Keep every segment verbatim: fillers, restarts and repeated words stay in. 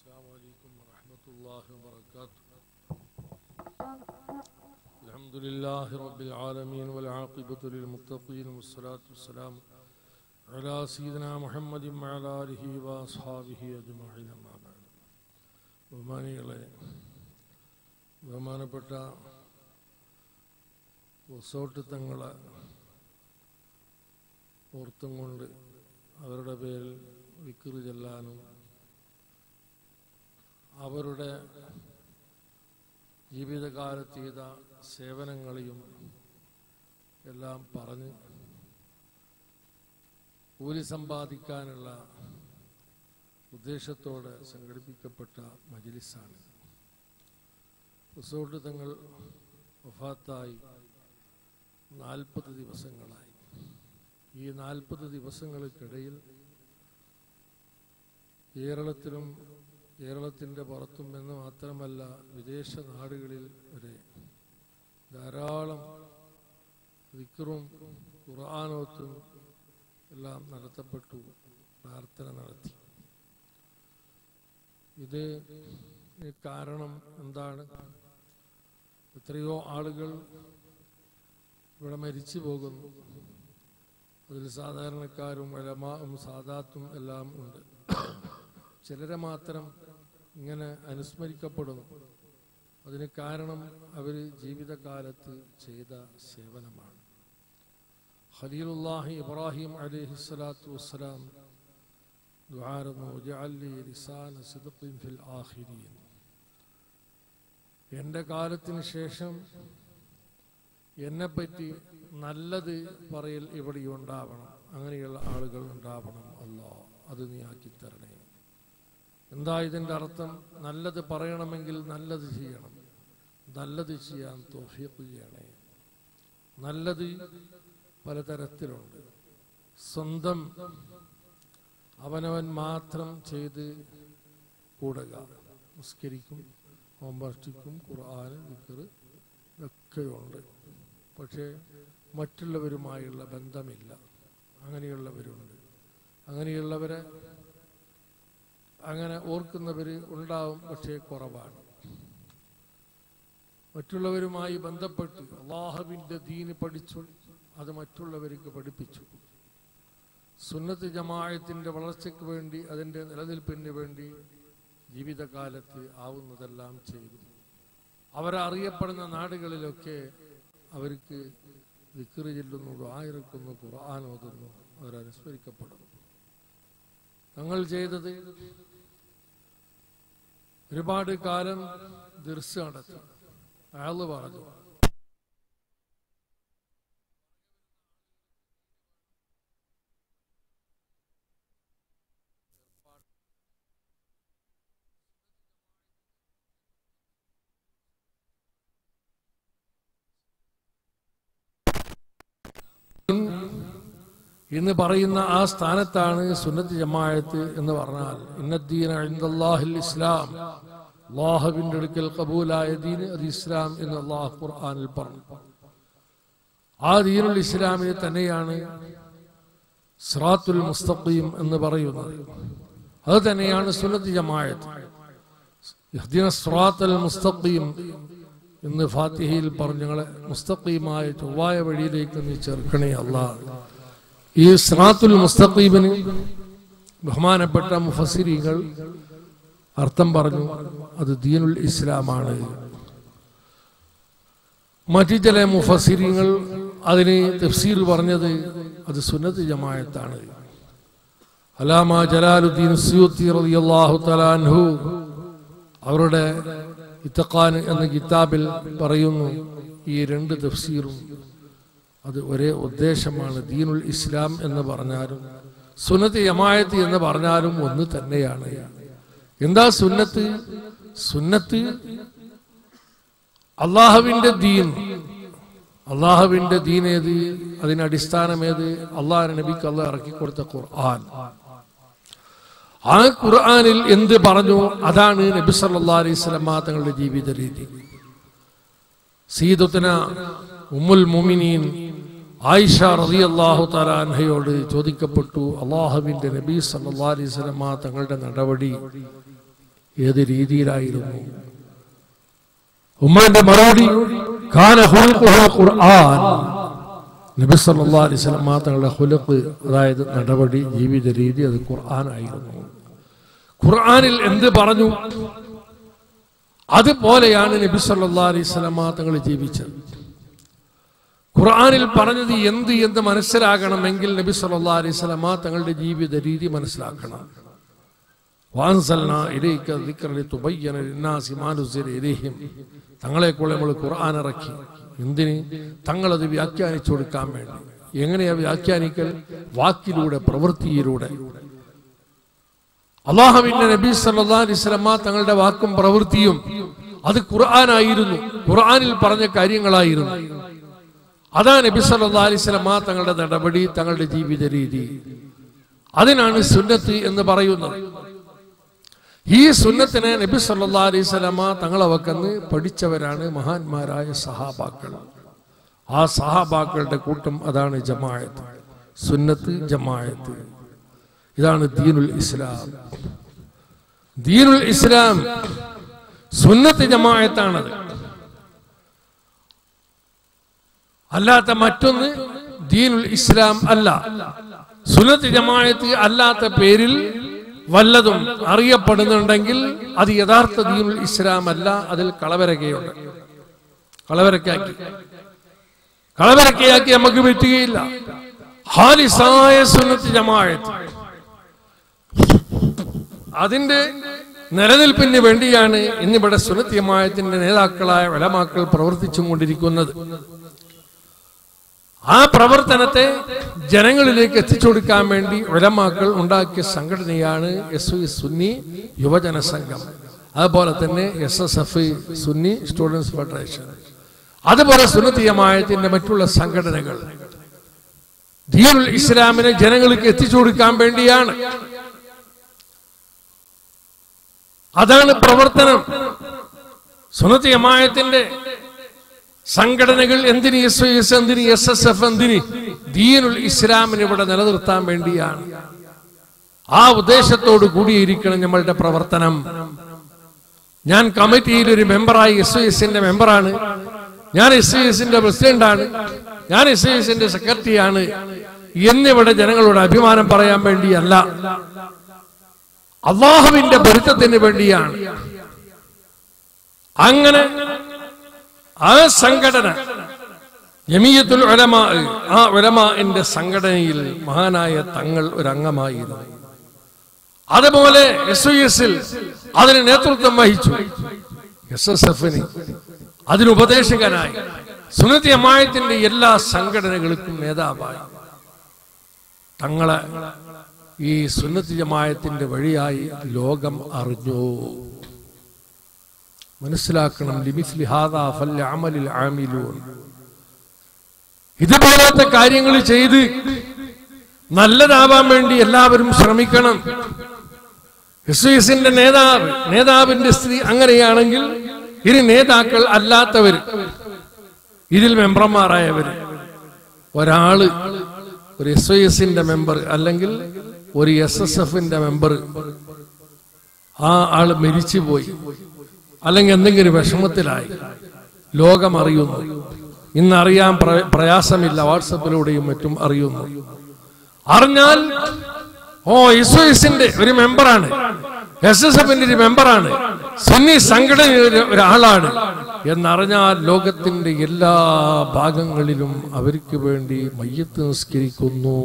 السلام عليكم ورحمة الله وبركاته. الحمد لله رب العالمين والعاقبة للمتقين والصلاة والسلام على سيدنا محمد وعلى آله وأصحابه أجمعين أما بعد. ബഹുമാനികളെ, ബഹുമാനപ്പെട്ട വസോട്ട് തങ്ങളെ ഓർത്തും കൊണ്ട് അവരുടെ പേരിൽ വിക്റ് ചെല്ലാനും അവരുടെ ജീവിതകാലത്ത് ചെയ്ത സേവനങ്ങളെയും എല്ലാം പറഞ്ഞ് കൂലി സമ്പാദിക്കാനുള്ള ഉദ്ദേശത്തോടെ സംഘടിപ്പിക്കപ്പെട്ട മജ്‌ലിസാണ്. വസോട്ട് തങ്ങൾ വഫാത്തായി നാൽപ്പത് ദിവസങ്ങളായി. ഈ നാൽപ്പത് ദിവസങ്ങൾക്കിടയിൽ കേരളത്തിലും കേരളത്തിൻ്റെ പുറത്തും എന്ന് മാത്രമല്ല വിദേശ നാടുകളിൽ വരെ ധാരാളം ദിക്റും ഖുർആനോത്തും എല്ലാം നടത്തപ്പെട്ടു, പ്രാർത്ഥന നടത്തി. ഇത് കാരണം എന്താണ്? എത്രയോ ആളുകൾ ഇവിടെ മരിച്ചു പോകുന്നു. അതിൽ സാധാരണക്കാരും ഉലമാഉം സാദാത്തും എല്ലാം ഉണ്ട്. ചിലരെ മാത്രം ഇങ്ങനെ അനുസ്മരിക്കപ്പെടുന്നു. അതിന് കാരണം അവർ ജീവിതകാലത്ത് ചെയ്ത സേവനമാണ്. ഖലീലുല്ലാഹി ഇബ്രാഹിം അലൈഹിസ്സലാത്തു വസ്സലാം ദുആറന്നു വജഅൽനി ലിസാന സിദ്ഖിൻ ഫിൽ ആഖിരീൻ. എൻ്റെ കാലത്തിന് ശേഷം എന്നെപ്പറ്റി നല്ലത് പറയൽ ഇവിടെ ഉണ്ടാവണം, അങ്ങനെയുള്ള ആളുകൾ ഉണ്ടാവണം. അല്ലാഹ് അത് നീ ആക്കിത്തരണേ. എന്താ ഇതിൻ്റെ അർത്ഥം? നല്ലത് പറയണമെങ്കിൽ നല്ലത് ചെയ്യണം, നല്ലത് ചെയ്യാൻ തൗഫീഖ് ചെയ്യണേ. നല്ലത് പലതരത്തിലുണ്ട്. സ്വന്തം അവനവൻ മാത്രം ചെയ്ത് കൂടുക, നിസ്കരിക്കും, നോമ്പനുഷ്ഠിക്കും, ഖുർആൻ ദിക്റ് ഇതൊക്കെയുണ്ട്. പക്ഷേ മറ്റുള്ളവരുമായുള്ള ബന്ധമില്ല. അങ്ങനെയുള്ളവരുണ്ട്. അങ്ങനെയുള്ളവരെ അങ്ങനെ ഓർക്കുന്നവർ ഉണ്ടാവും, പക്ഷേ കുറവാണ്. മറ്റുള്ളവരുമായി ബന്ധപ്പെട്ട് അല്ലാഹുവിൻ്റെ ദീന് പഠിച്ചു, അത് മറ്റുള്ളവർക്ക് പഠിപ്പിച്ചു. സുന്നത്ത് ജമാഅത്തിൻ്റെ വളർച്ചയ്ക്ക് വേണ്ടി, അതിൻ്റെ നിലനിൽപ്പിന് വേണ്ടി ജീവിതകാലത്ത് ആവുന്നതെല്ലാം ചെയ്തു. അവരറിയപ്പെടുന്ന നാടുകളിലൊക്കെ അവർക്ക് ദിക്റ് ചൊല്ലുന്നു, ദുആ ഇറക്കുന്നു, ഖുർആൻ ഓതുന്നു, അവരനുസ്മരിക്കപ്പെടുന്നു. തങ്ങൾ ചെയ്തത് ഒരുപാട് കാലം ദിർസ് നടത്തി. അയാൾ പറഞ്ഞു, എന്ന് പറയുന്ന ആ സ്ഥാനത്താണ് സുന്നത്ത് ജമാഅത്ത് എന്ന് പറഞ്ഞാൽ. ഇന്നദ്ദീന ഇൻദല്ലാഹിൽ ഇസ്ലാം, അല്ലാഹുവിന്റെ അടുക്കൽ ഖബൂലായ ദീൻ അത് ഇസ്ലാം എന്ന് അല്ലാഹു ഖുർആനിൽ പറഞ്ഞു. ആ ദീനുൽ ഇസ്ലാമിനെ തന്നെയാണ് സിറാത്തുൽ മുസ്തഖീം എന്ന് പറയുന്നത്. അത് തന്നെയാണ് സുന്നത്ത് ജമാഅത്ത്. ഇഹ്ദിന സിറാത്തുൽ മുസ്തഖീം എന്ന് ഫാത്തിഹയിൽ പറഞ്ഞു, ഞങ്ങളെ മുസ്തഖീമായ ചൊവ്വായ വഴിയിലേക്ക് നീ ചേർക്കണേ അല്ലാഹ്. ഈ സിറാത്തുൽ മുസ്തഖീമിന് ബഹുമാനപ്പെട്ട മുഫസ്സിരീങ്ങൾ അർത്ഥം പറഞ്ഞു, അത് ദീനുൽ ഇസ്ലാമാണ്. മറ്റു ചില മുഫസ്സിരീങ്ങൾ അതിന് തഫ്സീർ പറഞ്ഞത് അത് സുന്നത്ത് ജമാഅത്താണ്. അല്ലാമ ജലാലുദ്ദീൻ സുയൂത്തി റളിയല്ലാഹു തആല അൻഹു അവരുടെ ഇത്ഖാൻ എന്ന കിതാബിൽ പറയുന്നു, ഈ രണ്ട് തഫ്സീറും അത് ഒരേ ഉദ്ദേശമാണ്. ദീനുൽ ഇസ്ലാം എന്ന് പറഞ്ഞാലും സുന്നത്ത് ജമാഅത്ത് എന്ന് പറഞ്ഞാലും ഒന്ന് തന്നെയാണ്. എന്താ സുന്നത്ത്? സുന്നത്ത് അള്ളാഹുവിന്റെ ദീൻ. അള്ളാഹുവിന്റെ ദീൻ ഏത്? അതിന് അടിസ്ഥാനം ഏത്? അള്ളാഹുവിന്റെ നബിക്ക് അള്ളാഹ് ഇറക്കി കൊടുത്ത ഖുർആൻ. ആ ഖുർആനിൽ എന്ത് പറഞ്ഞു അതാണ് നബി സല്ലല്ലാഹു അലൈഹി വസല്ലം തങ്ങളുടെ ജീവിത രീതി. സയ്യിദത്തുന ഉമ്മുൽ മുഅ്മിനീൻ ആയിഷ റളിയല്ലാഹു തആല അൻഹയോട് ചോദിക്കപ്പെട്ടു, അല്ലാഹുവിന്റെ നബി സല്ലല്ലാഹു അലൈഹി വസല്ലം തങ്ങളുടെ നടപടി ഏത് രീതിയിലായിരുന്നു? ഉമ്മാന്റെ മറുപടി കാന ഖുൽഖുഹു ഖുർആൻ. നബി സല്ലല്ലാഹു അലൈഹി വസല്ലം തങ്ങളുടെ ഖുൽഖ്, അതായത് നടപടി, ജീവിത രീതി, അത് ഖുർആൻ ആയിരുന്നു. ഖുർആനിൽ എന്ത് പറഞ്ഞു അതുപോലെയാണ് നബി സല്ലല്ലാഹു അലൈഹി വസല്ലം തങ്ങൾ ജീവിച്ചത്. ഖുർആനിൽ പറഞ്ഞത് എന്ത് എന്ന് മനസ്സിലാകണമെങ്കിൽ നബി സല്ലല്ലാഹു അലൈഹി വസല്ലം തങ്ങളുടെ ജീവിത രീതി മനസ്സിലാക്കണം. വഅൻസൽനാ ഇലൈക ദിക്റ ലിതുബയ്യന ലിന്നാസി മാ നുസില ഇലൈഹിം. തങ്ങളെക്കുള്ള നമ്മൾ ഖുർആൻ ഇറക്കി. എന്തിന്? തങ്ങളത് വ്യാഖ്യാനിച്ചു കൊടുക്കാൻ വേണ്ടി. എങ്ങനെയാ വ്യാഖ്യാനിക്കൽ? വാക്കിലൂടെ, പ്രവൃത്തിയിലൂടെ. അല്ലാഹുവിന്റെ നബി സല്ലല്ലാഹു അലൈഹി വസല്ലം തങ്ങളുടെ വാക്കും പ്രവൃത്തിയും അത് ഖുർആനായിരുന്നു. ഖുർആനിൽ പറഞ്ഞ കാര്യങ്ങളായിരുന്നു. അതാ നബി സല്ലല്ലാഹു അലൈഹി വസല്ലം തങ്ങളുടെ നടപടി, തങ്ങളുടെ ജീവിത രീതി. അതിനാണ് സുന്നത്ത് എന്ന് പറയുന്നത്. ഈ സുന്നത്തിനെ നബി സല്ലല്ലാഹു അലൈഹി വസല്ലം തങ്ങളെ വക്കന്ന് പഠിച്ചവരാണ് മഹാന്മാരായ സഹാബാക്കൾ. ആ സഹാബാക്കളുടെ കൂട്ടം അതാണ് ജമാഅത്ത്. സുന്നത്ത്, ജമാഅത്ത്, ഇതാണ് ദീനുൽ ഇസ്ലാം. ദീനുൽ ഇസ്ലാം സുന്നത്ത് ജമാഅത്താണത്. അല്ലാത്ത മറ്റൊന്ന് ദീനുൽ ഇസ്ലാം അല്ല. സുന്നത്ത് ജമാഅത്ത് അല്ലാത്ത പേരിൽ വല്ലതും അറിയപ്പെടുന്നുണ്ടെങ്കിൽ അത് യഥാർത്ഥ ദീനുൽ ഇസ്ലാം അല്ല. അതിൽ കളവരക്കയുണ്ട്. കളവരക്കാക്കി കളവരക്കയാക്കി നമുക്ക് പറ്റുകയില്ല. ഖാലിസായ സുന്നത്ത് ജമാഅത്ത്, അതിന്റെ നിലനിൽപ്പിന് വേണ്ടിയാണ് ഇന്നിവിടെ സുന്നത്ത് ജമാഅത്തിന്റെ നേതാക്കളായ ഉലമാക്കൾ പ്രവർത്തിച്ചും കൊണ്ടിരിക്കുന്നത്. ആ പ്രവർത്തനത്തെ ജനങ്ങളിലേക്ക് എത്തിച്ചു കൊടുക്കാൻ വേണ്ടി ഉലമാക്കൾ ഉണ്ടാക്കിയ സംഘടനയാണ് എസ് വി സുന്നി യുവജന സംഘം. അതുപോലെ തന്നെ S S F Sunni students federation, അതുപോലെ സുന്നത്ത് ജമാഅത്തിന്റെ മറ്റുള്ള സംഘടനകൾ ദീനുൽ ഇസ്ലാമിനെ ജനങ്ങൾക്ക് എത്തിച്ചു കൊടുക്കാൻ വേണ്ടിയാണ്. അതാണ് പ്രവർത്തനം. സുന്നത്ത് ജമാഅത്തിന്റെ സംഘടനകൾ എന്തിന്, എസ് എസ് എന്തിന്, എസ് എസ് എഫ് എന്തിന്? ദീനുൽ ഇസ്ലാമിനെ ഇവിടെ നിലനിർത്താൻ വേണ്ടിയാണ്. ആ ഉദ്ദേശത്തോട് കൂടിയിരിക്കണം നമ്മളുടെ പ്രവർത്തനം. ഞാൻ കമ്മിറ്റിയിൽ ഒരു മെമ്പറായി, എസ് എസിന്റെ മെമ്പറാണ്, ഞാൻ എസ് എസിന്റെ പ്രസിഡന്റാണ്, ഞാൻ എസ് എസിന്റെ സെക്രട്ടറിയാണ് എന്നിവിടെ ജനങ്ങളോട് അഭിമാനം പറയാൻ വേണ്ടിയല്ല, അല്ലാഹുവിന്റെ പൊരുത്തത്തിന് വേണ്ടിയാണ്. അങ്ങനെ ആ സംഘടന ജമിയത്തുൽ ഉലമാ, ആ ഉലമാഇന്റെ സംഘടനയിൽ മഹാനായ തങ്ങൾ ഒരു അംഗമായിരുന്നു. അതുപോലെ എസ് യു എസിൽ അതിന് നേതൃത്വം വഹിച്ചു. എസ് എസ് എഫിന് അതിന് ഉപദേശകനായി. സുന്നത്ത് ജമാഅത്തിന്റെ എല്ലാ സംഘടനകൾക്കും നേതാവായി. തങ്ങളെ ഈ സുന്നത്ത് ജമാഅത്തിന്റെ വഴിയായി ലോകം അറിഞ്ഞു. മനസ്സിലാക്കണം. ലിമിസ്ലി ഹാദാ ഫൽയഅമലിൽ ആമിലൂൻ. ഇതുപോലത്തെ കാര്യങ്ങൾ ചെയ്ത് നല്ലതാവാൻ വേണ്ടി എല്ലാവരും ശ്രമിക്കണം. എസ് എസിന്റെ നേതാവ്, നേതാവിന്റെ സ്ത്രീ അങ്ങനെയാണെങ്കിൽ ഇനി നേതാക്കൾ അല്ലാത്തവർ, ഇതിൽ മെമ്പർമാരായവർ, ഒരാള് ഒരു എസ് എസിന്റെ മെമ്പർ അല്ലെങ്കിൽ ഒരു എസ് എസ് എഫിന്റെ മെമ്പർ, ആ ആള് മരിച്ചുപോയി അല്ലെങ്കിൽ എന്തെങ്കിലും വിഷമത്തിലായി, ലോകം അറിയുന്നു. ഇന്നറിയാൻ പ്രയാസമില്ല, വാട്സപ്പിലൂടെയും മറ്റും അറിയുന്നു. അറിഞ്ഞാൽ ഓ എസ് എസിന്റെ ഒരു മെമ്പറാണ്, എസ് എസ് എഫിന്റെ ഒരു മെമ്പറാണ്, സുന്നി സംഘടനയിലെ ഒരാളാണ് എന്നറിഞ്ഞാൽ ലോകത്തിന്റെ എല്ലാ ഭാഗങ്ങളിലും അവർക്ക് വേണ്ടി മയ്യത്ത് നിസ്കരിക്കുന്നു,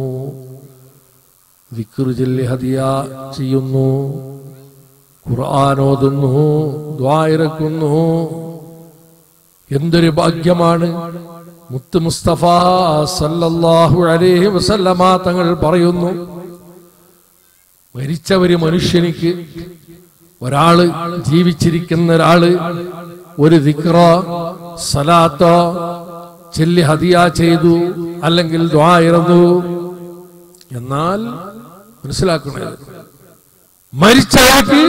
ദിക്ർ ചൊല്ലി ഹദിയ ചെയ്യുന്നു, ഖുർആൻ ഓതുന്നു, ദുആ ഇറക്കുന്നു. എന്തൊരു ഭാഗ്യമാണ്. മുത്ത് മുസ്തഫ സല്ലല്ലാഹു അലൈഹി വസല്ലമ തങ്ങൾ പറയുന്നു, മരിച്ച ഒരു മനുഷ്യനിക്ക്, ഒരാള് ജീവിച്ചിരിക്കുന്ന ഒരാള് ഒരു ദിക്റോ സലാത്തോ ചൊല്ലി ഹദിയ ചെയ്തു അല്ലെങ്കിൽ ദുആ ഇറന്നു എന്നാൽ മനസ്സിലാക്കണേ, മരിച്ചയാൾക്ക്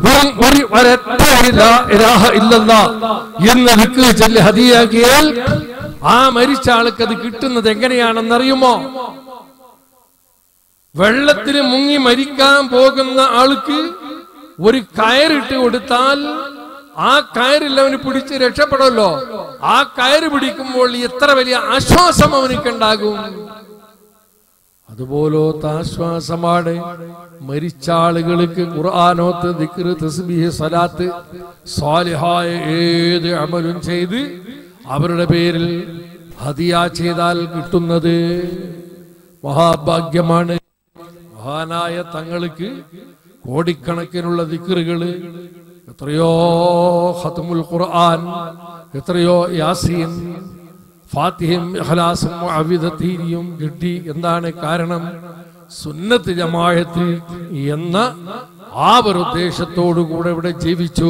എന്ന് ദിക്ർ ചൊല്ലി ഹദിയാക്കിയാൽ ആ മരിച്ച ആൾക്ക് അത് കിട്ടുന്നത് എങ്ങനെയാണെന്നറിയുമോ? വെള്ളത്തിൽ മുങ്ങി മരിക്കാൻ പോകുന്ന ആൾക്ക് ഒരു കയറിട്ട് കൊടുത്താൽ ആ കയറിൽ അവന് പിടിച്ച് രക്ഷപ്പെടുമല്ലോ. ആ കയറ് പിടിക്കുമ്പോൾ എത്ര വലിയ ആശ്വാസം അവനിക്കുണ്ടാകും. അതുപോലത്തെ ആശ്വാസമാണ് മരിച്ച ആളുകൾക്ക് ഖുർആനോത്ത്, ദിക്ർ, തസ്ബീഹ്, സ്വലാത്ത്, സ്വാലിഹായ ഏത് അമലും ചെയ്ത് അവരുടെ പേരിൽ ഹദിയ ചെയ്താൽ കിട്ടുന്നത് മഹാഭാഗ്യമാണ്. മഹാനായ തങ്ങൾക്ക് കോടിക്കണക്കിനുള്ള ദിക്റുകള്, എത്രയോ ഖത്മുൽ ഖുർആൻ, എത്രയോ യാസീൻ, ഫാത്തിഹയും ഇഖ്ലാസും മുഅവ്വിദത്തീനിയും കിട്ടി. എന്താണ് കാരണം? സുന്നത്ത് ജമാഅത്ത് എന്ന ആ ഒരു ഉദ്ദേശത്തോടു കൂടെ ഇവിടെ ജീവിച്ചു.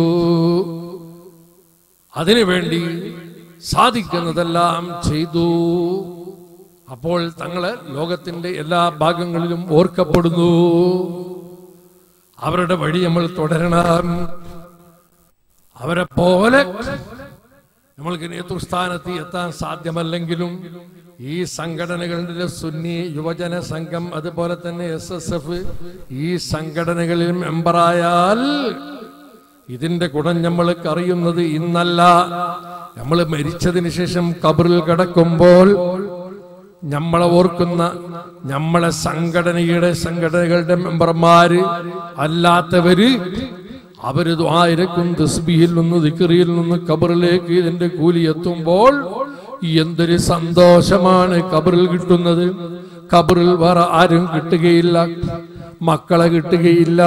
അതിനുവേണ്ടി സാധിക്കുന്നതെല്ലാം ചെയ്തു. അപ്പോൾ തങ്ങള് ലോകത്തിന്റെ എല്ലാ ഭാഗങ്ങളിലും ഓർക്കപ്പെടുന്നു. അവരുടെ വഴി നമ്മൾ തുടരണം. അവരെ പോലെ നമ്മൾക്ക് നേതൃസ്ഥാനത്ത് എത്താൻ സാധ്യമല്ലെങ്കിലും ഈ സംഘടനകളുടെ സുന്നി യുവജന സംഘം, അതുപോലെ തന്നെ എസ് എസ് എഫ്, ഈ സംഘടനകളിൽ മെമ്പറായാൽ ഇതിന്റെ ഗുണം നമ്മൾക്ക് അറിയുന്നത് ഇന്നല്ല. നമ്മൾ മരിച്ചതിന് ശേഷം ഖബറിൽ കിടക്കുമ്പോൾ നമ്മളെ ഓർക്കുന്ന നമ്മളെ സംഘടനയുടെ സംഘടനകളുടെ മെമ്പർമാര് അല്ലാത്തവര് അവര് ദുആയിരക്കും തസ്ബീഹിൽ നിന്ന് ദിക്റിൽ നിന്ന് ഖബറിലേക്ക് ഇതിന്റെ കൂലി എത്തുമ്പോൾ എന്തൊരു സന്തോഷമാണ് ഖബറിൽ കിട്ടുന്നത്. ഖബറിൽ വേറെ ആരും കിട്ടുകയില്ല, മക്കളെ കിട്ടുകയില്ല,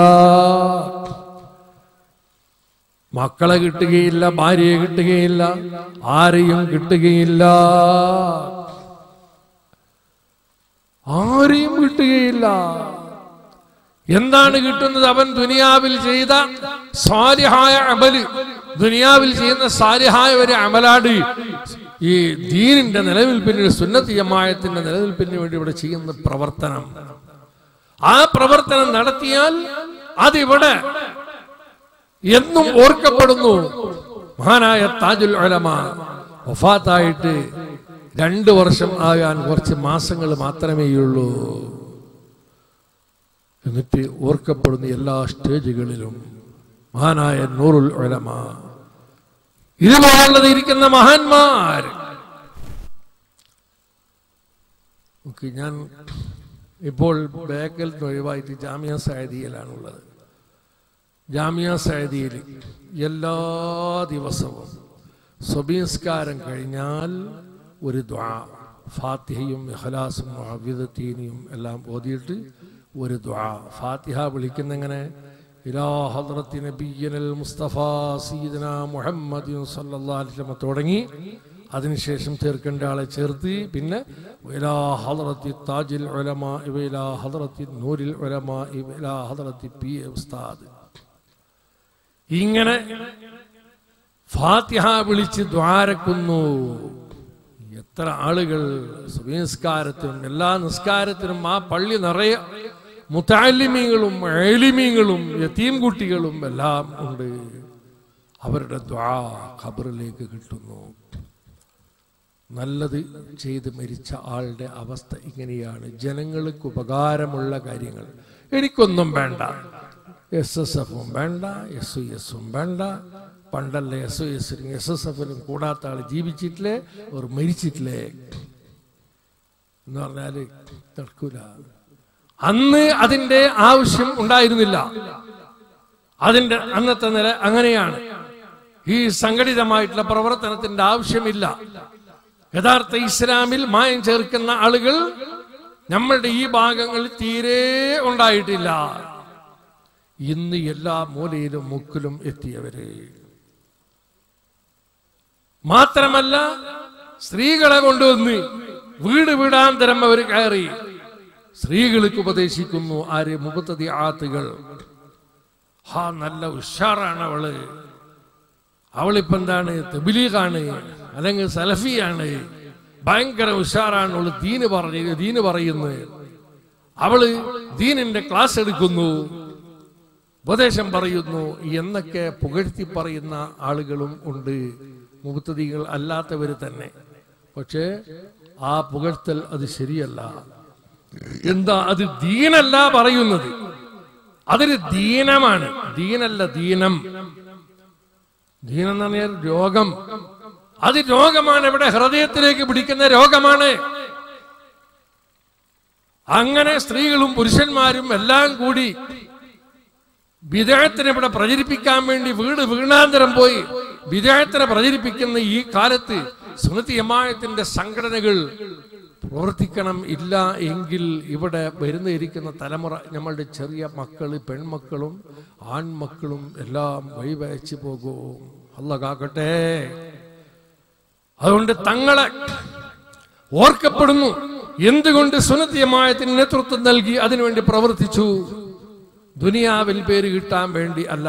മക്കളെ കിട്ടുകയില്ല, ഭാര്യയെ കിട്ടുകയില്ല, ആരെയും കിട്ടുകയില്ല, ആരെയും കിട്ടുകയില്ല. എന്താണ് കിട്ടുന്നത്? അവൻ ദുനിയാവിൽ ചെയ്ത സാലിഹായ അമല്, ദുനിയാവിൽ ചെയ്യുന്ന സാലിഹായ ഒരു അമലാട് ഈ ദീനിന്റെ നിലനിൽപ്പിന്, സുന്നത്ത് ജമാഅത്തിന്റെ നിലനിൽപ്പിന് വേണ്ടി ഇവിടെ ചെയ്യുന്ന പ്രവർത്തനം. ആ പ്രവർത്തനം നടത്തിയാൽ അതിവിടെ എന്നും ഓർക്കപ്പെടുന്നു. മഹാനായ താജുൽ ഉലമ വഫാത്തായിട്ട് രണ്ടു വർഷം ആകാൻ കുറച്ച് മാസങ്ങൾ മാത്രമേയുള്ളൂ. എന്നിട്ട് ഓർക്കപ്പെടുന്ന എല്ലാ സ്റ്റേജുകളിലും മഹാനായ നൂറുൽ ഉലമ, ഇതുപോലുള്ളത് ഇരിക്കുന്ന മഹാന്മാർ. ഞാൻ ഇപ്പോൾ ബേക്കൽ ഒഴിവായിട്ട് ജാമിയ സഅദിയിലാണുള്ളത്. ജാമിയ സഅദിയിൽ എല്ലാ ദിവസവും സുബഹിസ്കാരം കഴിഞ്ഞാൽ ഒരു ദുആ, ഫാത്തിഹയും ഇഖ്ലാസും മുഅവ്വിദത്തീനിയും എല്ലാം ഓതിയിട്ട് ഒരു ദുആ. ഫാത്തിഹ വിളിക്കുന്നെങ്ങനെ? ഇലാ ഹദ്റത്തി നബിയ്യനൽ മുസ്തഫ സയ്യിദനാ മുഹമ്മദ് സല്ലല്ലാഹു അലൈഹി വസല്ലം തുടങ്ങി അതിനുശേഷം ചേർക്കേണ്ട ആളെ ചേർത്ത് പിന്നെ ഇലാ ഹദ്റത്തി താജിൽ ഉലമാ ഇലാ ഹദ്റത്തി നൂരിൽ ഉലമാ ഇലാ ഹദ്റത്തി പി ഉസ്താദ്, ഇങ്ങനെ ഫാത്തിഹ വിളിച്ച് ദ്വാരക്കുന്നു. എത്ര ആളുകൾ സുബഹിസ്കാരത്തിനും എല്ലാ നിസ്കാരത്തിനും ആ പള്ളി നിറയെ മുതഅല്ലിമീങ്ങളും ആലിമീങ്ങളും യതീം കുട്ടികളും എല്ലാം ഉണ്ട്. അവരുടെ ദുആ ഖബറിലേക്ക് കിട്ടുന്നു. നല്ലത് ചെയ്ത് മരിച്ച ആളുടെ അവസ്ഥ ഇങ്ങനെയാണ്. ജനങ്ങൾക്ക് ഉപകാരമുള്ള കാര്യങ്ങൾ. എനിക്കൊന്നും വേണ്ട, എസ് എസ് എഫും വേണ്ട, എസ് യു എസും വേണ്ട. പണ്ടല്ലേ എസ് യു എസിലും എസ് എസ് എഫിലും കൂടാത്ത ആൾ ജീവിച്ചിട്ടില്ലേ, അവർ മരിച്ചിട്ടില്ലേ എന്ന് പറഞ്ഞാല് നടക്കൂല. അന്ന് അതിന്റെ ആവശ്യം ഉണ്ടായിരുന്നില്ല. അതിന്റെ അന്നത്തെ നില അങ്ങനെയാണ്. ഈ സംഘടിതമായിട്ടുള്ള പ്രവർത്തനത്തിന്റെ ആവശ്യമില്ല. യഥാർത്ഥ ഇസ്ലാമിൽ മായം ചേർക്കുന്ന ആളുകൾ നമ്മളുടെ ഈ ഭാഗങ്ങളിൽ തീരെ ഉണ്ടായിട്ടില്ല. ഇന്ന് എല്ലാ മൂലയിലും മുക്കിലും എത്തിയവര് മാത്രമല്ല, സ്ത്രീകളെ കൊണ്ടുവന്ന് വീട് വീടാന്തരം അവർ കയറി സ്ത്രീകൾക്ക് ഉപദേശിക്കുന്നു. ആര്? മുബത്തദിആത്തുകൾ. ഹാ, നല്ല ഉഷാറാണ് അവള്, അവളിപ്പോ എന്താണ്, തബ്ലീഗാണ് അല്ലെങ്കിൽ സലഫിയാണ്, ഭയങ്കര ഉഷാറാണ് അവള്, ദീന് പറഞ്ഞു ദീന് പറയുന്നു, അവള് ദീനിന്റെ ക്ലാസ് എടുക്കുന്നു, ഉപദേശം പറയുന്നു എന്നൊക്കെ പുകഴ്ത്തി പറയുന്ന ആളുകളും ഉണ്ട്, മുബത്തദികൾ അല്ലാത്തവര് തന്നെ. പക്ഷേ ആ പുകഴ്ത്തൽ അത് ശരിയല്ല. എന്താ? അത് ദീനല്ല പറയുന്നത്, അതൊരു ദീനമാണ്. ദീനല്ല, ദീനം. ദീനം എന്ന് പറഞ്ഞാൽ രോഗം. അത് രോഗമാണ്. ഇവിടെ ഹൃദയത്തിലേക്ക് പിടിക്കുന്ന രോഗമാണ്. അങ്ങനെ സ്ത്രീകളും പുരുഷന്മാരും എല്ലാം കൂടി ബിദഅത്തിനെ ഇവിടെ പ്രചരിപ്പിക്കാൻ വേണ്ടി വീട് വീണാന്തരം പോയി ബിദഅത്തിനെ പ്രചരിപ്പിക്കുന്ന ഈ കാലത്ത് സുന്നത്തി ജമാഅത്തിന്റെ സംഘടനകൾ പ്രവർത്തിക്കണം. ഇല്ല എങ്കിൽ ഇവിടെ വരുന്നിരിക്കുന്ന തലമുറ, നമ്മളുടെ ചെറിയ മക്കള്, പെൺമക്കളും ആൺമക്കളും എല്ലാം വഴിവയച്ചു പോകും. അല്ലാഹ് കാക്കട്ടെ. അതുകൊണ്ട് തങ്ങളെ ഓർക്കപ്പെടുന്നു. എന്തുകൊണ്ട് സുന്നത്തി ജമാഅത്തിന് നേതൃത്വം നൽകി, അതിനുവേണ്ടി പ്രവർത്തിച്ചു. ദുനിയാവിൽ പേര് കിട്ടാൻ വേണ്ടി അല്ല.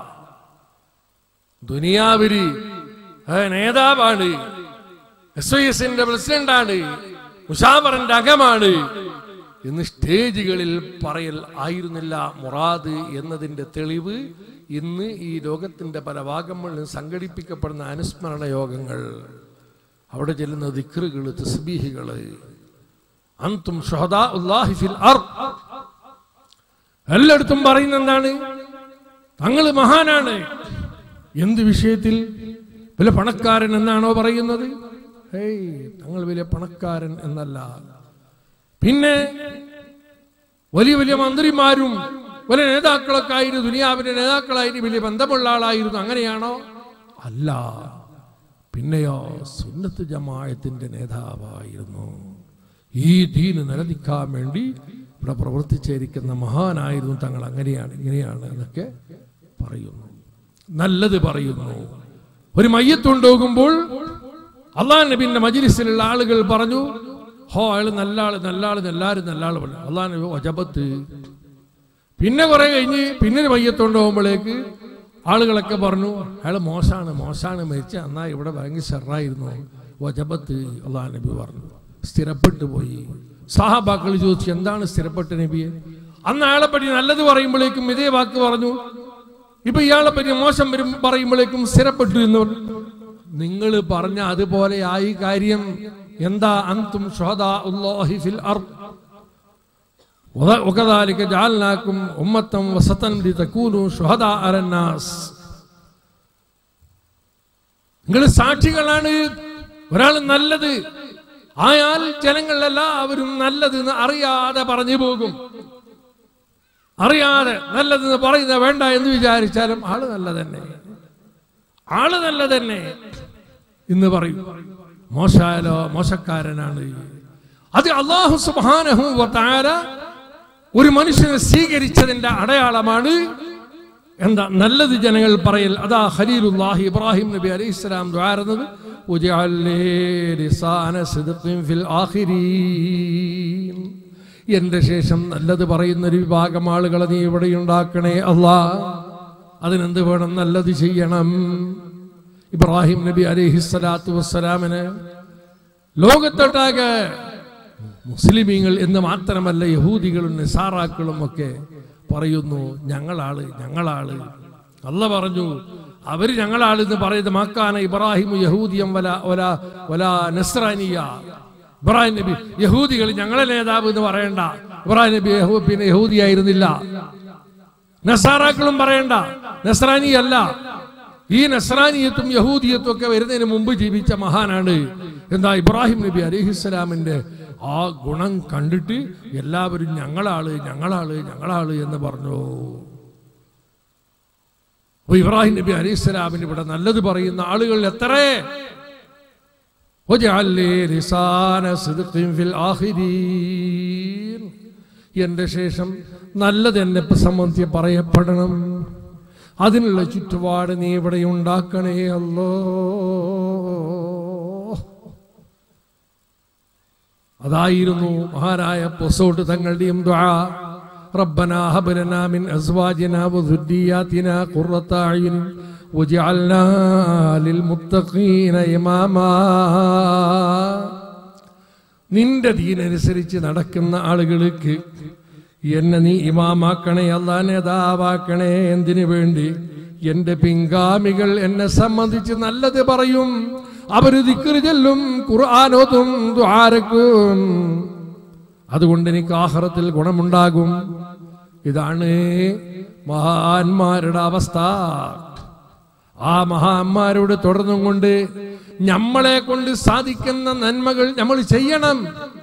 ദുനിയാവില് നേതാവാണ്, എസ് ഐ എസിന്റെ പ്രസിഡന്റാണ്, മുഷാവറിന്റെ അംഗമാണ് എന്ന് സ്റ്റേജുകളിൽ പറയൽ ആയിരുന്നില്ല മുറാദ് എന്നതിന്റെ തെളിവ് ഇന്ന് ഈ ലോകത്തിന്റെ പല ഭാഗങ്ങളിലും സംഘടിപ്പിക്കപ്പെടുന്ന അനുസ്മരണ യോഗങ്ങൾ, അവിടെ ചെല്ലുന്ന ദിക്റുകള്, തസ്ബീഹുകള്, അൻതും ശുഹദാഉല്ലാഹി ഫിൽ അർദ്, എല്ലായിടത്തും പറയുന്ന എന്താണ്? തങ്ങൾ മഹാനാണ്. എന്ത് വിഷയത്തിൽ? വലിയ പണക്കാരൻ എന്നാണോ പറയുന്നത്? ഏയ്, തങ്ങൾ വലിയ പണക്കാരൻ എന്നല്ല. പിന്നെ വലിയ വലിയ മന്ത്രിമാരും വലിയ നേതാക്കളൊക്കെ ആയിരുന്നു, ദുനിയാവിന്റെ നേതാക്കളായിരുന്നു, വലിയ ബന്ധമുള്ള ആളായിരുന്നു, അങ്ങനെയാണോ? അല്ല. പിന്നെയോ സുന്നത്ത് ജമാഅത്തിന്റെ നേതാവായിരുന്നു. ഈ ദീന് നിലനിൽക്കാൻ വേണ്ടി ഇവിടെ പ്രവർത്തിച്ചിരിക്കുന്ന മഹാനായിരുന്നു തങ്ങൾ. അങ്ങനെയാണ് ഇങ്ങനെയാണ് എന്നൊക്കെ പറയുന്നു, നല്ലത് പറയുന്നു. ഒരു മയ്യത്തുണ്ടാകുമ്പോൾ അള്ളാഹ് നബിന്റെ മജ്ലിസിലുള്ള ആളുകൾ പറഞ്ഞു, ഹോ അയാൾ നല്ല ആള്, നല്ല ആള്, എല്ലാവരും നല്ല ആള് പറഞ്ഞു. അള്ളാഹ് നബി വജബത്ത്. പിന്നെ കുറെ കഴിഞ്ഞ് പിന്നെ മയ്യത്തുണ്ടാകുമ്പോഴേക്ക് ആളുകളൊക്കെ പറഞ്ഞു, അയാൾ മോശാണ്, മോശാണ്, മരിച്ച എന്നാ ഇവിടെ ഭയങ്കര ഷെറായിരുന്നു, വജബത്ത്. അള്ളാഹ് നബി പറഞ്ഞു, സ്ഥിരപ്പെട്ടു പോയി. സഹാബാക്കൾ ചോദിച്ചു, എന്താണ് സ്ഥിരപ്പെട്ട നബിയെ? അന്ന് അയാളെ പറ്റി നല്ലത് പറയുമ്പോഴേക്കും ഇതേ വാക്ക് പറഞ്ഞു, ഇപ്പൊ ഇയാളെ പറ്റി മോശം വരും പറയുമ്പോഴേക്കും സ്ഥിരപ്പെട്ടു എന്ന് പറഞ്ഞു. നിങ്ങൾ പറഞ്ഞ അതുപോലെ ആയി കാര്യം. എന്താ? അൻതും ശുഹദാഉല്ലാഹി ഫിൽ അർദ് വകദാലിക ജഅൽനാകും ഉമ്മത്തൻ വസതൻ ലിതകൂനു ശുഹദാ അലന്നാസ്. നിങ്ങൾ സാക്ഷികളാണ്. ഒരാൾ നല്ലത് ആയാൽ ജനങ്ങളെല്ലാവരും നല്ലതെന്ന് അറിയാതെ പറഞ്ഞു പോകും. അറിയാതെ നല്ലതെന്ന് പറയുന്ന വേണ്ട എന്ന് വിചാരിച്ചാലും ആള് നല്ല തന്നെ, ആള് നല്ല തന്നെ എന്ന് പറയും. മോശായാലോ മോശക്കാരനാണ്. അത് അല്ലാഹു സുബ്ഹാനഹു വ തആല ഒരു മനുഷ്യനെ സ്വീകരിച്ചതിന്റെ അടയാളമാണ്. എന്താ? നല്ലത് ജനങ്ങൾ പറയൽ. അതാ ഖലീലുല്ലാഹി ഇബ്രാഹിം നബി അലൈഹിസ്സലാം ദുആ ചെയ്യുന്നത്, വജഅൽ ലീ ലിസാന സിദ്ഖിൻ ഫിൽ ആഖിരീൻ. എന്റെ ശേഷം നല്ലത് പറയുന്ന ഒരു വിഭാഗം ആളുകളെ നീ ഇവിടെ ഉണ്ടാക്കണേ അല്ലാഹ്. അതിനെന്ത് വേണം? നല്ലത് ചെയ്യണം. ഇബ്രാഹിം നബി അലൈഹിസ്സലാത്തു വസ്സലാമിന് ലോകത്തൊട്ടാകെ മുസ്ലിമീങ്ങൾ എന്ന് മാത്രമല്ല യഹൂദികളും നിസാറാക്കളും ഒക്കെ പറയുന്നു, ഞങ്ങളാള്, ഞങ്ങളാള്. അല്ലാഹ് പറഞ്ഞു, അവര് ഞങ്ങളാളെന്ന് പറയുന്നത് മക്കാന ഇബ്രാഹിം യഹൂദിയം വല വല വല നസ്രാനിയ. ഇബ്രാഹിം നബി യഹൂദികൾ ഞങ്ങളെ നേതാവ് എന്ന് പറയണ്ട. ഇബ്രാഹിം നബി പിന്നെ യഹൂദിയായിരുന്നില്ല. നസാറാക്കളും പറയണ്ട, നസ്രാനി അല്ല. ഈ നസ്രാനിയത്തും യഹൂദിയത്തും ഒക്കെ വരുന്നതിന് മുമ്പ് ജീവിച്ച മഹാനാണ്. എന്താ? ഇബ്രാഹിം നബി അലൈഹിസ്സലാമിന്റെ ആ ഗുണം കണ്ടിട്ട് എല്ലാവരും ഞങ്ങളാള്, ഞങ്ങളാള്, ഞങ്ങളാള് എന്ന് പറഞ്ഞു. അപ്പൊ ഇബ്രാഹിം നബി അലൈഹിസ്സലാമിന് ഇവിടെ നല്ലത് പറയുന്ന ആളുകൾ എത്ര? എന്റെ ശേഷം നല്ലത് എന്നെ സംബന്ധിച്ച് പറയപ്പെടണം. അതിനുള്ള ചുറ്റുപാട് നീ ഇവിടെ ഉണ്ടാക്കണേ അല്ലോ. അതായിരുന്നു മഹാനായ പൊസോട്ട് തങ്ങളുടെയും ദുആ. റബ്ബനാ ഹബ് ലനാ മിൻ അസ്വാജിനാ വദുരിയാതിനാ ഖുർറത അയ്യുൻ വജഅൽനാ ലിൽ മുത്തഖീന ഇമാമാ. നിന്റെ ദീനനുസരിച്ച് നടക്കുന്ന ആളുകൾക്ക് എന്നെ നീ ഇമാമാക്കണേ അല്ലാഹ്, നേതാവാക്കണേ. എന്തിനു വേണ്ടി? എന്റെ പിൻഗാമികൾ എന്നെ സംബന്ധിച്ച് നല്ലത് പറയും, അവര് ദിക്ർ ചൊല്ലും, ഖുർആനോതും, ദുആ രക്കും. അതുകൊണ്ട് എനിക്ക് ആഖിറത്തിൽ ഗുണമുണ്ടാകും. ഇതാണ് മഹാന്മാരുടെ അവസ്ഥ. ആ മഹാന്മാരോട് തുടർന്നും കൊണ്ട് നമ്മളെ കൊണ്ട് സാധിക്കുന്ന നന്മകൾ നമ്മൾ ചെയ്യണം.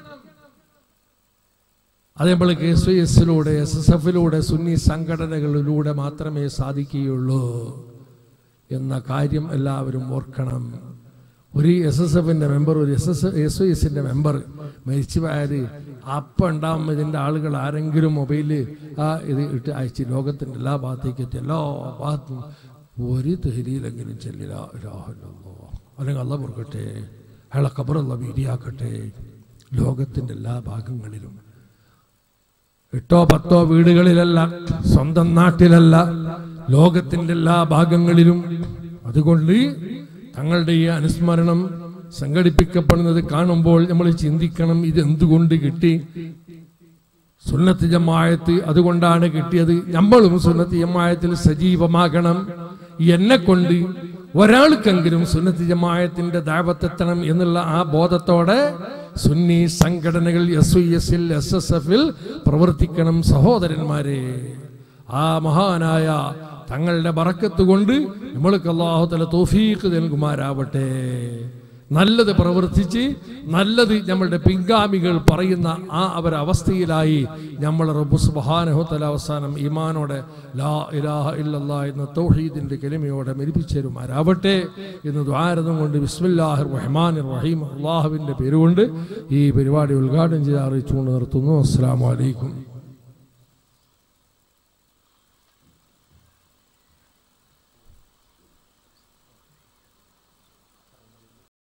അത് നമ്മൾ കെ എസ് എസിലൂടെ എസ് എസ് എഫിലൂടെ സുന്നി സംഘടനകളിലൂടെ മാത്രമേ സാധിക്കുകയുള്ളൂ എന്ന കാര്യം എല്ലാവരും ഓർക്കണം. ഒരു എസ് എസ് എഫിൻ്റെ മെമ്പർ, ഒരു എസ് എസ് എസ് എസിൻ്റെ മെമ്പർ മരിച്ചു പോയാൽ അപ്പം ഉണ്ടാകുമ്പോൾ ഇതിൻ്റെ ആളുകൾ ആരെങ്കിലും മൊബൈലിൽ ആ ഇത് ഇട്ട് അയച്ച് ലോകത്തിൻ്റെ എല്ലാ ഭാഗത്തേക്ക് എത്തി എല്ലാ ഭാഗത്തും ഒരു തെഹരിയിലെങ്കിലും ചെല്ലില്ല അല്ലെങ്കിൽ അള്ള പൊറുക്കട്ടെ, അയാളെ ഖബറുള്ള വീതിയാക്കട്ടെ. ലോകത്തിൻ്റെ എല്ലാ ഭാഗങ്ങളിലും എട്ടോ പത്തോ വീടുകളിലല്ല, സ്വന്തം നാട്ടിലല്ല, ലോകത്തിൻ്റെ എല്ലാ ഭാഗങ്ങളിലും. അതുകൊണ്ട് തങ്ങളുടെ ഈ അനുസ്മരണം സംഘടിപ്പിക്കപ്പെടുന്നത് കാണുമ്പോൾ നമ്മൾ ചിന്തിക്കണം, ഇതെന്തുകൊണ്ട് കിട്ടി? സുന്നത്ത് ജമാഅത്ത് അതുകൊണ്ടാണ് കിട്ടിയത്. നമ്മളും സുന്നത്ത് ജമാഅത്തിൽ സജീവമാകണം. എന്നെ കൊണ്ട് ഒരാൾക്കെങ്കിലും സുന്നത്ത് ജമാഅത്തിന്റെ ദഅവത്തെത്തണം എന്നുള്ള ആ ബോധത്തോടെ സുന്നി സംഘടനകൾ എസ് എസിൽ എസ് എസ് എഫിൽ പ്രവർത്തിക്കണം. സഹോദരന്മാരെ, ആ മഹാനായ തങ്ങളുടെ ബറക്കത്ത് കൊണ്ട് നമ്മൾക്ക് അല്ലാഹു തആല തൗഫീഖ് നൽകുമാറാവട്ടെ. നല്ലത് പ്രവർത്തിച്ച് നല്ലത് നമ്മളുടെ പിൻഗാമികൾ പറയുന്ന ആ അവരവസ്ഥയിലായി നമ്മൾ റബ്ബ് സുബ്ഹാനഹു തആല അവസാനം ഈമാനോടെ ലാ ഇലാഹ ഇല്ലല്ലാഹ് എന്ന തൗഹീദിന്റെ കലിമയോടെ മരിപ്പിച്ചേരുമാരാവട്ടെ എന്ന് ദുആരതും കൊണ്ട് ബിസ്മില്ലാഹിർ റഹ്മാനിർ റഹീം അല്ലാഹുവിൻ്റെ പേരുകൊണ്ട് ഈ പരിപാടി ഉദ്ഘാടനം ചെയ്ത് അറിയിച്ചുകൊണ്ട് നിർത്തുന്നു. അസ്സലാമു അലൈക്കും.